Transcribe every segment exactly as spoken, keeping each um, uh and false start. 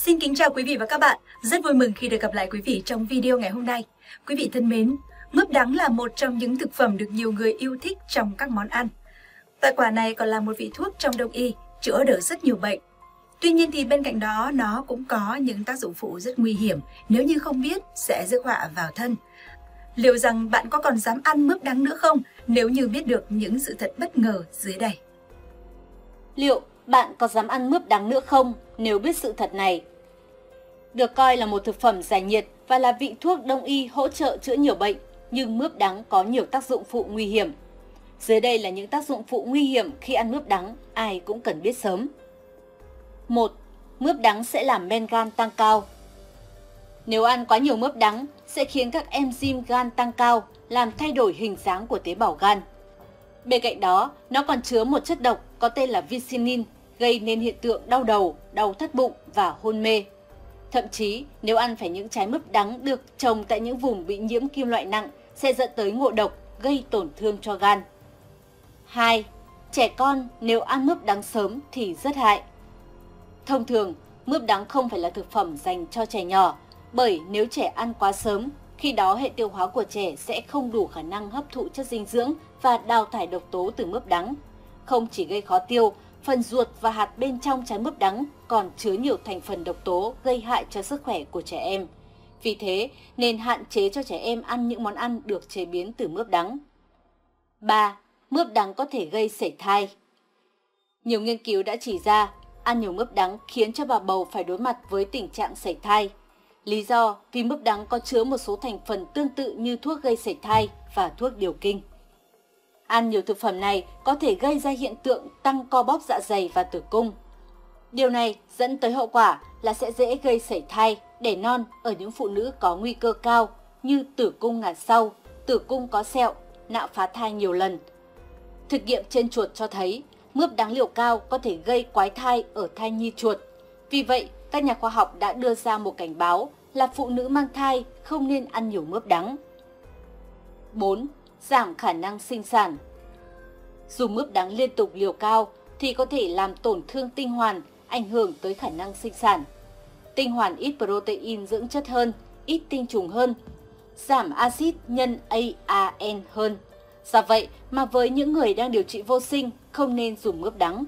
Xin kính chào quý vị và các bạn. Rất vui mừng khi được gặp lại quý vị trong video ngày hôm nay. Quý vị thân mến, mướp đắng là một trong những thực phẩm được nhiều người yêu thích trong các món ăn. Loại quả này còn là một vị thuốc trong đông y, chữa được rất nhiều bệnh. Tuy nhiên thì bên cạnh đó nó cũng có những tác dụng phụ rất nguy hiểm, nếu như không biết sẽ rước họa vào thân. Liệu rằng bạn có còn dám ăn mướp đắng nữa không nếu như biết được những sự thật bất ngờ dưới đây? Liệu bạn có dám ăn mướp đắng nữa không nếu biết sự thật này? Được coi là một thực phẩm giải nhiệt và là vị thuốc đông y hỗ trợ chữa nhiều bệnh, nhưng mướp đắng có nhiều tác dụng phụ nguy hiểm. Dưới đây là những tác dụng phụ nguy hiểm khi ăn mướp đắng, ai cũng cần biết sớm. một. Mướp đắng sẽ làm men gan tăng cao. Nếu ăn quá nhiều mướp đắng sẽ khiến các enzyme gan tăng cao, làm thay đổi hình dáng của tế bào gan. Bên cạnh đó, nó còn chứa một chất độc có tên là vicinin, gây nên hiện tượng đau đầu, đau thắt bụng và hôn mê. Thậm chí, nếu ăn phải những trái mướp đắng được trồng tại những vùng bị nhiễm kim loại nặng sẽ dẫn tới ngộ độc, gây tổn thương cho gan. hai. Trẻ con nếu ăn mướp đắng sớm thì rất hại. Thông thường, mướp đắng không phải là thực phẩm dành cho trẻ nhỏ, bởi nếu trẻ ăn quá sớm, khi đó hệ tiêu hóa của trẻ sẽ không đủ khả năng hấp thụ chất dinh dưỡng và đào thải độc tố từ mướp đắng. Không chỉ gây khó tiêu, phần ruột và hạt bên trong trái mướp đắng còn chứa nhiều thành phần độc tố gây hại cho sức khỏe của trẻ em. Vì thế, nên hạn chế cho trẻ em ăn những món ăn được chế biến từ mướp đắng. ba. Mướp đắng có thể gây sảy thai. Nhiều nghiên cứu đã chỉ ra, ăn nhiều mướp đắng khiến cho bà bầu phải đối mặt với tình trạng sảy thai. Lý do vì mướp đắng có chứa một số thành phần tương tự như thuốc gây sảy thai và thuốc điều kinh. Ăn nhiều thực phẩm này có thể gây ra hiện tượng tăng co bóp dạ dày và tử cung. Điều này dẫn tới hậu quả là sẽ dễ gây sảy thai, đẻ non ở những phụ nữ có nguy cơ cao như tử cung ngả sau, tử cung có sẹo, nạo phá thai nhiều lần. Thực nghiệm trên chuột cho thấy mướp đắng liều cao có thể gây quái thai ở thai nhi chuột. Vì vậy, các nhà khoa học đã đưa ra một cảnh báo là phụ nữ mang thai không nên ăn nhiều mướp đắng. bốn. Giảm khả năng sinh sản. Dù mướp đắng liên tục liều cao thì có thể làm tổn thương tinh hoàn, ảnh hưởng tới khả năng sinh sản. Tinh hoàn ít protein dưỡng chất hơn, ít tinh trùng hơn, giảm axit nhân a en hơn. Do vậy mà với những người đang điều trị vô sinh không nên dùng mướp đắng.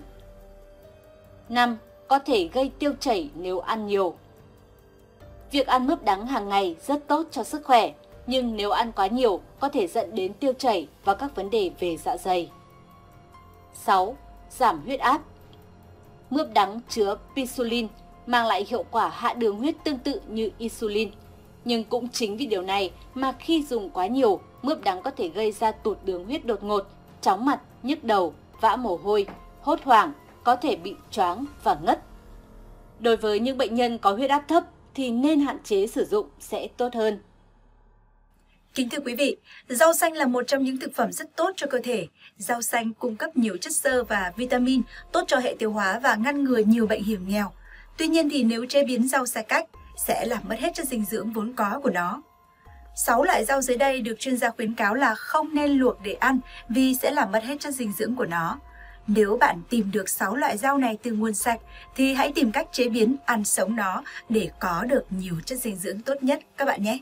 năm. Có thể gây tiêu chảy nếu ăn nhiều. Việc ăn mướp đắng hàng ngày rất tốt cho sức khỏe, nhưng nếu ăn quá nhiều có thể dẫn đến tiêu chảy và các vấn đề về dạ dày. sáu. Giảm huyết áp. Mướp đắng chứa pisulin mang lại hiệu quả hạ đường huyết tương tự như insulin. Nhưng cũng chính vì điều này mà khi dùng quá nhiều, mướp đắng có thể gây ra tụt đường huyết đột ngột, chóng mặt, nhức đầu, vã mồ hôi, hốt hoảng, có thể bị choáng và ngất. Đối với những bệnh nhân có huyết áp thấp thì nên hạn chế sử dụng sẽ tốt hơn. Kính thưa quý vị, rau xanh là một trong những thực phẩm rất tốt cho cơ thể. Rau xanh cung cấp nhiều chất xơ và vitamin, tốt cho hệ tiêu hóa và ngăn ngừa nhiều bệnh hiểm nghèo. Tuy nhiên thì nếu chế biến rau sai cách, sẽ làm mất hết chất dinh dưỡng vốn có của nó. sáu loại rau dưới đây được chuyên gia khuyến cáo là không nên luộc để ăn vì sẽ làm mất hết chất dinh dưỡng của nó. Nếu bạn tìm được sáu loại rau này từ nguồn sạch thì hãy tìm cách chế biến ăn sống nó để có được nhiều chất dinh dưỡng tốt nhất các bạn nhé.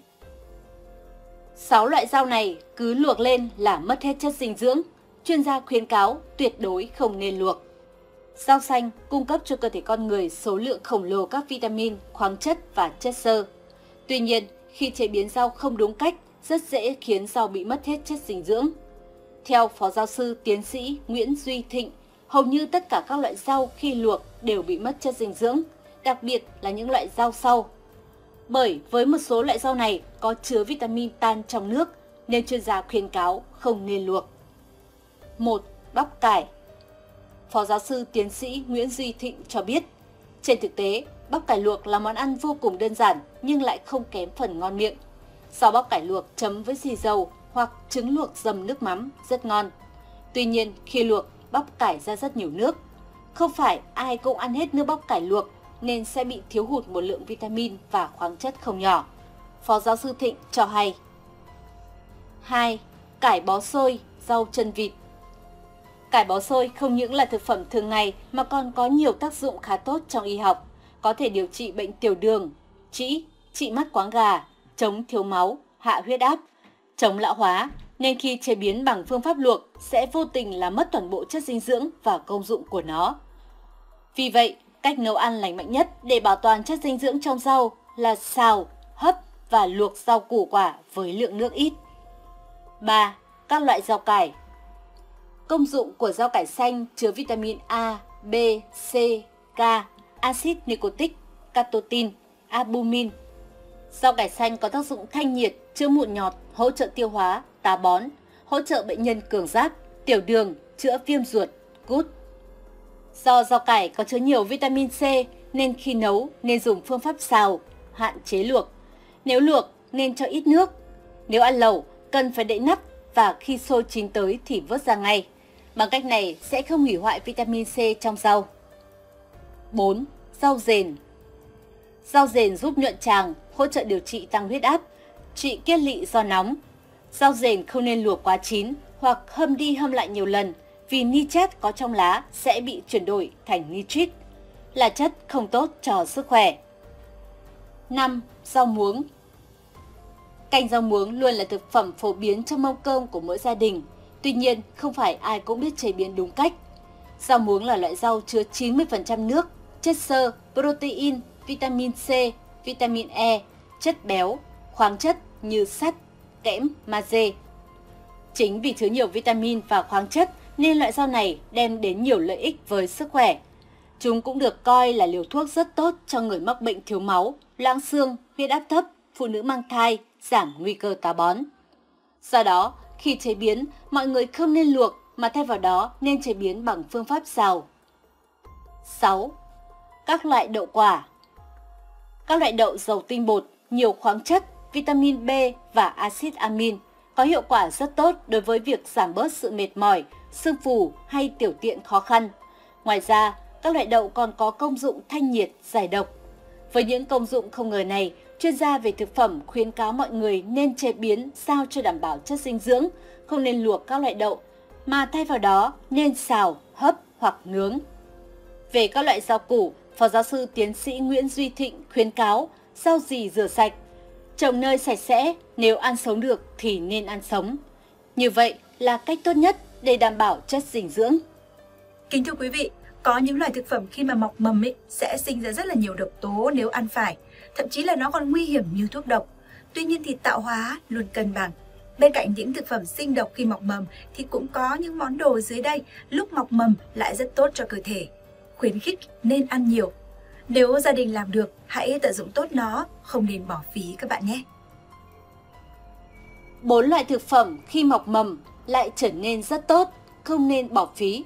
sáu loại rau này cứ luộc lên là mất hết chất dinh dưỡng. Chuyên gia khuyến cáo tuyệt đối không nên luộc. Rau xanh cung cấp cho cơ thể con người số lượng khổng lồ các vitamin, khoáng chất và chất xơ. Tuy nhiên, khi chế biến rau không đúng cách, rất dễ khiến rau bị mất hết chất dinh dưỡng. Theo Phó Giáo sư Tiến sĩ Nguyễn Duy Thịnh, hầu như tất cả các loại rau khi luộc đều bị mất chất dinh dưỡng, đặc biệt là những loại rau sau. Bởi với một số loại rau này có chứa vitamin tan trong nước, nên chuyên gia khuyến cáo không nên luộc. một. Bắp cải. Phó Giáo sư Tiến sĩ Nguyễn Duy Thịnh cho biết, trên thực tế, bắp cải luộc là món ăn vô cùng đơn giản nhưng lại không kém phần ngon miệng. Rau bắp cải luộc chấm với xì dầu hoặc trứng luộc dầm nước mắm rất ngon. Tuy nhiên, khi luộc, bắp cải ra rất nhiều nước. Không phải ai cũng ăn hết nước bắp cải luộc nên sẽ bị thiếu hụt một lượng vitamin và khoáng chất không nhỏ. Phó Giáo sư Thịnh cho hay. hai. Cải bó xôi, rau chân vịt. Cải bó xôi không những là thực phẩm thường ngày mà còn có nhiều tác dụng khá tốt trong y học. có thể điều trị bệnh tiểu đường, trĩ, trị mắt quáng gà, chống thiếu máu, hạ huyết áp, chống lão hóa, nên khi chế biến bằng phương pháp luộc sẽ vô tình làm mất toàn bộ chất dinh dưỡng và công dụng của nó. Vì vậy, cách nấu ăn lành mạnh nhất để bảo toàn chất dinh dưỡng trong rau là xào, hấp và luộc rau củ quả với lượng nước ít. ba. Các loại rau cải. Công dụng của rau cải xanh chứa vitamin A, B, C, K, axit nicotic, catechin, albumin. Rau cải xanh có tác dụng thanh nhiệt, chữa mụn nhọt, hỗ trợ tiêu hóa, táo bón, hỗ trợ bệnh nhân cường giáp, tiểu đường, chữa viêm ruột, gút. Do rau cải có chứa nhiều vitamin C nên khi nấu nên dùng phương pháp xào, hạn chế luộc. Nếu luộc nên cho ít nước. Nếu ăn lẩu cần phải đậy nắp và khi sôi chín tới thì vớt ra ngay. Bằng cách này sẽ không hủy hoại vitamin C trong rau. bốn. Rau dền. Rau dền giúp nhuận tràng, hỗ trợ điều trị tăng huyết áp, trị kiết lỵ do nóng. Rau dền không nên luộc quá chín hoặc hâm đi hâm lại nhiều lần vì nitrat có trong lá sẽ bị chuyển đổi thành nitrit, là chất không tốt cho sức khỏe. năm. Rau muống. Canh rau muống luôn là thực phẩm phổ biến trong mâm cơm của mỗi gia đình. Tuy nhiên, không phải ai cũng biết chế biến đúng cách. Rau muống là loại rau chứa chín mươi phần trăm nước, chất xơ, protein, vitamin C, vitamin E, chất béo, khoáng chất như sắt, kẽm, magie. Chính vì chứa nhiều vitamin và khoáng chất nên loại rau này đem đến nhiều lợi ích với sức khỏe. Chúng cũng được coi là liều thuốc rất tốt cho người mắc bệnh thiếu máu, loãng xương, huyết áp thấp, phụ nữ mang thai, giảm nguy cơ táo bón. Do đó, khi chế biến, mọi người không nên luộc mà thay vào đó nên chế biến bằng phương pháp xào. sáu. Các loại đậu quả. Các loại đậu giàu tinh bột, nhiều khoáng chất, vitamin B và axit amin có hiệu quả rất tốt đối với việc giảm bớt sự mệt mỏi, xương phù hay tiểu tiện khó khăn. Ngoài ra, các loại đậu còn có công dụng thanh nhiệt, giải độc. Với những công dụng không ngờ này, chuyên gia về thực phẩm khuyến cáo mọi người nên chế biến sao cho đảm bảo chất dinh dưỡng, không nên luộc các loại đậu, mà thay vào đó nên xào, hấp hoặc nướng. Về các loại rau củ, Phó giáo sư tiến sĩ Nguyễn Duy Thịnh khuyến cáo rau gì rửa sạch, trồng nơi sạch sẽ, nếu ăn sống được thì nên ăn sống. Như vậy là cách tốt nhất để đảm bảo chất dinh dưỡng. Kính thưa quý vị, có những loài thực phẩm khi mà mọc mầm ấy, sẽ sinh ra rất là nhiều độc tố nếu ăn phải, thậm chí là nó còn nguy hiểm như thuốc độc. Tuy nhiên thì tạo hóa luôn cân bằng. Bên cạnh những thực phẩm sinh độc khi mọc mầm thì cũng có những món đồ dưới đây lúc mọc mầm lại rất tốt cho cơ thể. Khuyến khích nên ăn nhiều. Nếu gia đình làm được, hãy tận dụng tốt nó, không nên bỏ phí các bạn nhé. Bốn loại thực phẩm khi mọc mầm lại trở nên rất tốt, không nên bỏ phí.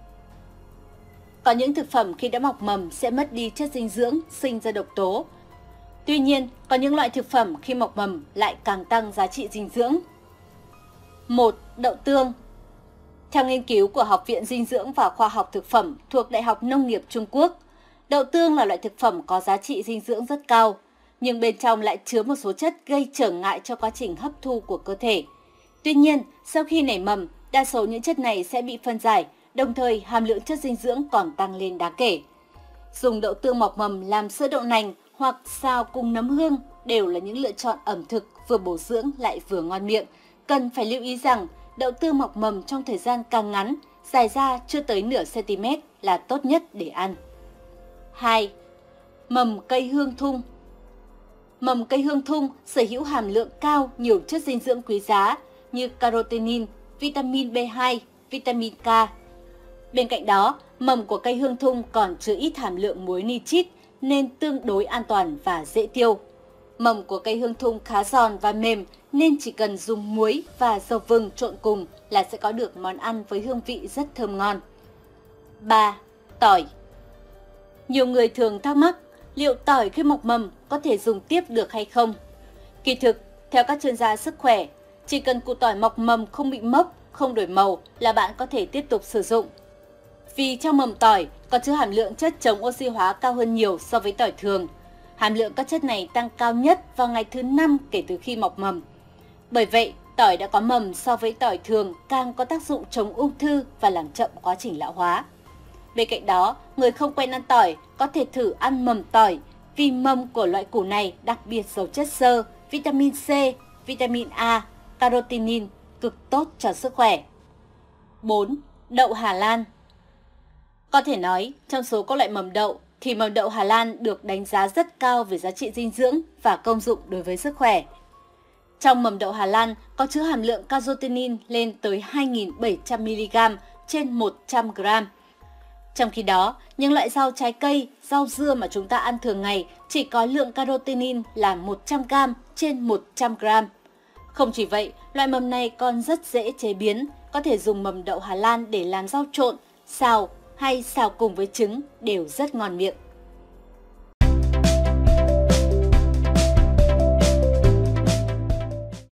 Có những thực phẩm khi đã mọc mầm sẽ mất đi chất dinh dưỡng, sinh ra độc tố. Tuy nhiên, có những loại thực phẩm khi mọc mầm lại càng tăng giá trị dinh dưỡng. một. Đậu tương. Theo nghiên cứu của Học viện Dinh dưỡng và Khoa học Thực phẩm thuộc Đại học Nông nghiệp Trung Quốc, đậu tương là loại thực phẩm có giá trị dinh dưỡng rất cao, nhưng bên trong lại chứa một số chất gây trở ngại cho quá trình hấp thu của cơ thể. Tuy nhiên, sau khi nảy mầm, đa số những chất này sẽ bị phân giải, đồng thời hàm lượng chất dinh dưỡng còn tăng lên đáng kể. Dùng đậu tương mọc mầm làm sữa đậu nành hoặc xào cùng nấm hương đều là những lựa chọn ẩm thực vừa bổ dưỡng lại vừa ngon miệng. Cần phải lưu ý rằng đậu tương mọc mầm trong thời gian càng ngắn, dài ra chưa tới nửa cm là tốt nhất để ăn. hai. Mầm cây hương thung. Mầm cây hương thung sở hữu hàm lượng cao nhiều chất dinh dưỡng quý giá như carotenoid, vitamin B hai, vitamin K. Bên cạnh đó, mầm của cây hương thung còn chứa ít hàm lượng muối nitrit nên tương đối an toàn và dễ tiêu. Mầm của cây hương thung khá giòn và mềm nên chỉ cần dùng muối và dầu vừng trộn cùng là sẽ có được món ăn với hương vị rất thơm ngon. ba. Tỏi. Nhiều người thường thắc mắc liệu tỏi khi mọc mầm có thể dùng tiếp được hay không? Kỳ thực, theo các chuyên gia sức khỏe, chỉ cần củ tỏi mọc mầm không bị mốc, không đổi màu là bạn có thể tiếp tục sử dụng. Vì trong mầm tỏi có chứa hàm lượng chất chống oxy hóa cao hơn nhiều so với tỏi thường. Hàm lượng các chất này tăng cao nhất vào ngày thứ năm kể từ khi mọc mầm. Bởi vậy, tỏi đã có mầm so với tỏi thường càng có tác dụng chống ung thư và làm chậm quá trình lão hóa. Bên cạnh đó, người không quen ăn tỏi có thể thử ăn mầm tỏi vì mầm của loại củ này đặc biệt giàu chất xơ, vitamin C, vitamin A, carotinin cực tốt cho sức khỏe. bốn. Đậu Hà Lan. Có thể nói, trong số các loại mầm đậu thì mầm đậu Hà Lan được đánh giá rất cao về giá trị dinh dưỡng và công dụng đối với sức khỏe. Trong mầm đậu Hà Lan có chứa hàm lượng carotinin lên tới hai nghìn bảy trăm mi-li-gam trên một trăm gam. Trong khi đó, những loại rau trái cây, rau dưa mà chúng ta ăn thường ngày chỉ có lượng carotinin là một trăm gam trên một trăm gam. Không chỉ vậy, loại mầm này còn rất dễ chế biến, có thể dùng mầm đậu Hà Lan để làm rau trộn, xào hay xào cùng với trứng đều rất ngon miệng.